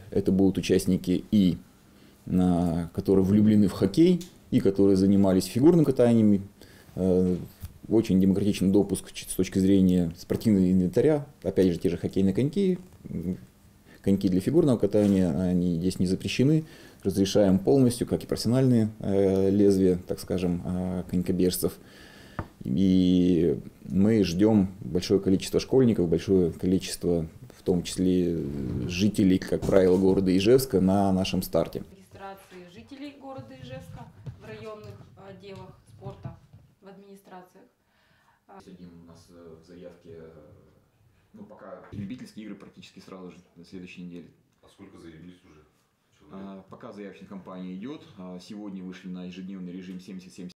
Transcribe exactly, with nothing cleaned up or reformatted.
Это будут участники и которые влюблены в хоккей, и которые занимались фигурным катанием. Очень демократичный допуск с точки зрения спортивного инвентаря. Опять же, те же хоккейные коньки, коньки для фигурного катания, они здесь не запрещены. Разрешаем полностью, как и профессиональные лезвия, так скажем, конькобежцев. И мы ждем большое количество школьников, большое количество, в том числе жителей, как правило, города Ижевска на нашем старте. Регистрации жителей города Ижевска в районных отделах спорта, в администрациях. Сегодня у нас в заявке, ну пока любительские игры практически сразу же на следующей неделе. А сколько заявились уже? А, пока заявочная кампания идет. Сегодня вышли на ежедневный режим семьдесят семь